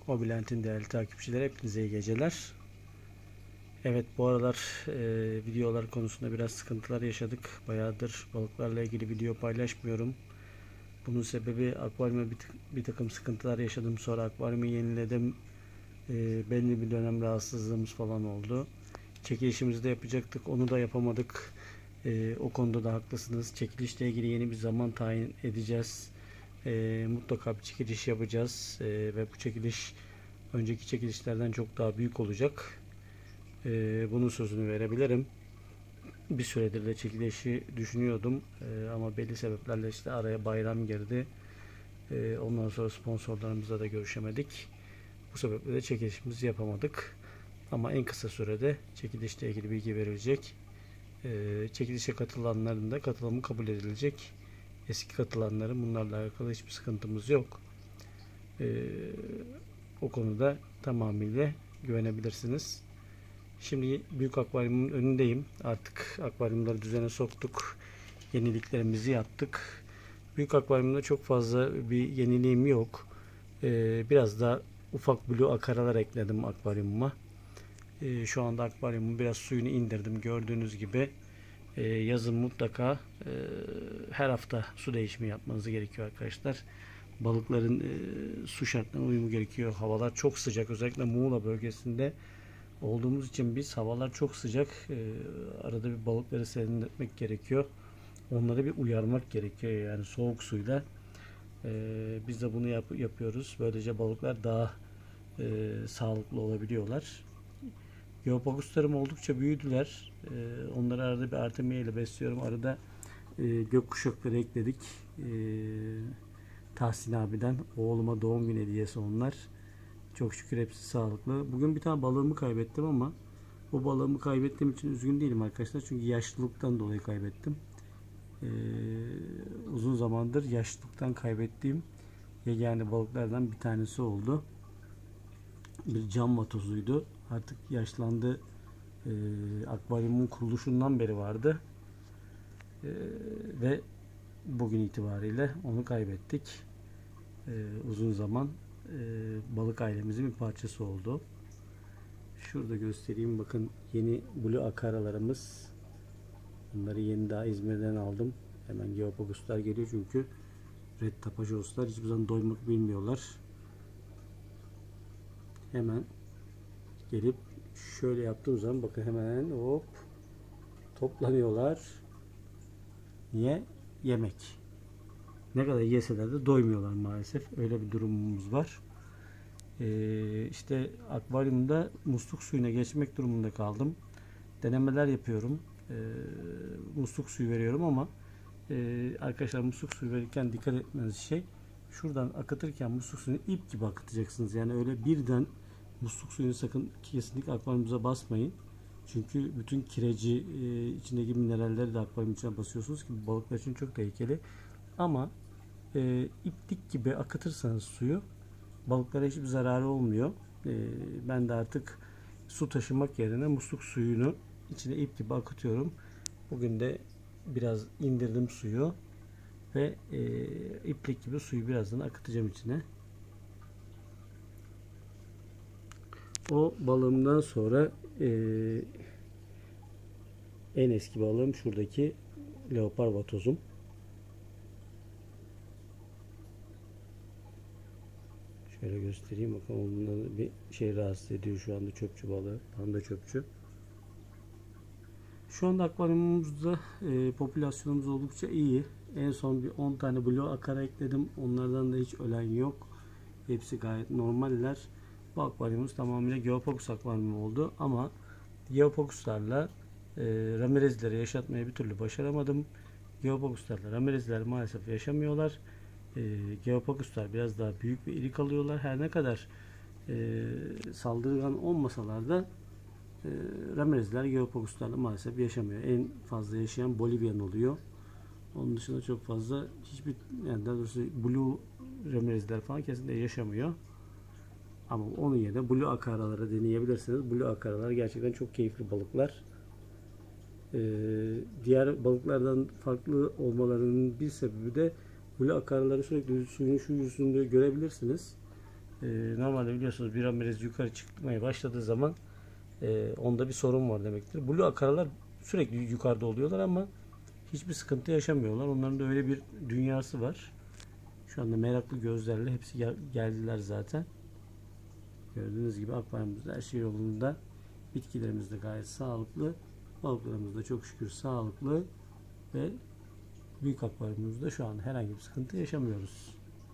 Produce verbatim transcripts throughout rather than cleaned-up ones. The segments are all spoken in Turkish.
Mobilent'in değerli takipçileri, hepinize iyi geceler. Evet, bu aralar e, videolar konusunda biraz sıkıntılar yaşadık. Bayağıdır balıklarla ilgili video paylaşmıyorum. Bunun sebebi akvaryuma bir, bir takım sıkıntılar yaşadım. Sonra akvaryumu yeniledim. E, belli bir dönem rahatsızlığımız falan oldu. Çekilişimizi de yapacaktık. Onu da yapamadık. E, o konuda da haklısınız. Çekilişle ilgili yeni bir zaman tayin edeceğiz. E, mutlaka bir çekiliş yapacağız. E, ve bu çekiliş önceki çekilişlerden çok daha büyük olacak. E, bunun sözünü verebilirim. Bir süredir de çekilişi düşünüyordum. E, ama belli sebeplerle işte araya bayram girdi. E, ondan sonra sponsorlarımızla da görüşemedik. Bu sebeple de çekilişimizi yapamadık. Ama en kısa sürede çekilişle ilgili bilgi verilecek. E, çekilişe katılanların da katılımı kabul edilecek. Eski katılanların bunlarla alakalı hiçbir sıkıntımız yok. E, o konuda tamamıyla güvenebilirsiniz. Şimdi büyük akvaryumun önündeyim. Artık akvaryumları düzene soktuk. Yeniliklerimizi yaptık. Büyük akvaryumda çok fazla bir yeniliğim yok. Ee, biraz da ufak blue akaralar ekledim akvaryumuma. Ee, şu anda akvaryumun biraz suyunu indirdim. Gördüğünüz gibi e, yazın mutlaka e, her hafta su değişimi yapmanız gerekiyor arkadaşlar. Balıkların e, su şartlarına uyumu gerekiyor. Havalar çok sıcak. Özellikle Muğla bölgesinde olduğumuz için biz, havalar çok sıcak. Ee, arada bir balıkları serinletmek gerekiyor. Onları bir uyarmak gerekiyor yani soğuk suyla. Ee, biz de bunu yap yapıyoruz. Böylece balıklar daha e, sağlıklı olabiliyorlar. Geopaguslarım oldukça büyüdüler. Ee, onları arada bir artemiye ile besliyorum. Arada e, gökkuşakları ekledik. E, Tahsin abiden oğluma doğum günü hediyesi onlar. Çok şükür hepsi sağlıklı. Bugün bir tane balığımı kaybettim ama o balığımı kaybettiğim için üzgün değilim arkadaşlar. Çünkü yaşlılıktan dolayı kaybettim. Ee, uzun zamandır yaşlılıktan kaybettiğim yegane balıklardan bir tanesi oldu. Bir cam vatozuydu. Artık yaşlandı. Ee, akvaryumun kuruluşundan beri vardı. Ee, ve bugün itibariyle onu kaybettik. Ee, uzun zaman e, balık ailemizin bir parçası oldu. Şurada göstereyim, bakın yeni blue akaralarımız. Bunları yeni daha İzmir'den aldım. Hemen geopaguslar geliyor çünkü red tapajoslar hiçbir zaman doymak bilmiyorlar. Hemen gelip şöyle yaptığım zaman bakın hemen hop toplanıyorlar. Niye? Yemek. Ne kadar yeseler de doymuyorlar maalesef. Öyle bir durumumuz var. Ee, işte akvaryumda musluk suyuna geçmek durumunda kaldım. Denemeler yapıyorum. Ee, musluk suyu veriyorum ama e, arkadaşlar, musluk suyu verirken dikkat etmeniz şey, şuradan akıtırken musluk suyunu ip gibi akıtacaksınız. Yani öyle birden musluk suyunu sakın kesinlikle akvaryumuza basmayın. Çünkü bütün kireci, e, içindeki mineralleri de akvaryum içine basıyorsunuz ki balıklar için çok tehlikeli. Ama e, iplik gibi akıtırsanız suyu, balıklara hiçbir zararı olmuyor. E, ben de artık su taşımak yerine musluk suyunu içine ip gibi akıtıyorum. Bugün de biraz indirdim suyu ve e, iplik gibi suyu birazdan akıtacağım içine. O balığımdan sonra e, en eski balığım şuradaki leopar vatozum. Şöyle göstereyim, bakın ondan bir şey rahatsız ediyor şu anda, çöpçü balığı. Panda çöpçü. Şu anda akvaryumumuzda e, popülasyonumuz oldukça iyi. En son bir on tane blue akara ekledim. Onlardan da hiç ölen yok. Hepsi gayet normaller. Bu akvaryumumuz tamamıyla geopagus akvaryumu oldu. Ama geopaguslarla e, ramirezleri yaşatmaya bir türlü başaramadım. Geopaguslarla ramirezler maalesef yaşamıyorlar. E, geopaguslar biraz daha büyük ve iri kalıyorlar. Her ne kadar e, saldırgan olmasalar da e, ramirezler geopaguslarla maalesef yaşamıyor. En fazla yaşayan Bolivyan oluyor. Onun dışında çok fazla hiçbir, yani daha doğrusu blue ramirezler falan kesinlikle yaşamıyor. Ama onun yerine blue akaraları deneyebilirsiniz. Blue akaralar gerçekten çok keyifli balıklar. Ee, diğer balıklardan farklı olmalarının bir sebebi de blue akaraları sürekli suyun şu yüzünde görebilirsiniz. e, normalde biliyorsunuz bir ramirez yukarı çıkmaya başladığı zaman e, onda bir sorun var demektir. Blue akaralar sürekli yukarıda oluyorlar ama hiçbir sıkıntı yaşamıyorlar. Onların da öyle bir dünyası var. Şu anda meraklı gözlerle hepsi gel geldiler zaten. Gördüğünüz gibi akvaryumumuzda her şey yolunda. Bitkilerimiz de gayet sağlıklı. Balıklarımız da çok şükür sağlıklı ve büyük akvaryumumuzda şu an herhangi bir sıkıntı yaşamıyoruz.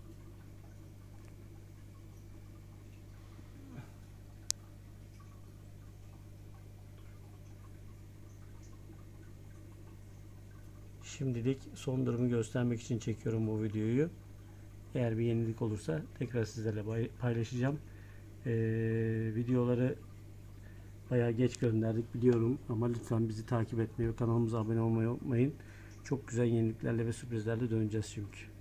Şimdilik son durumu göstermek için çekiyorum bu videoyu. Eğer bir yenilik olursa tekrar sizlerle paylaşacağım. Ee, videoları bayağı geç gönderdik biliyorum ama lütfen bizi takip etmeyi ve kanalımıza abone olmayı unutmayın. Çok güzel yeniliklerle ve sürprizlerle döneceğiz çünkü.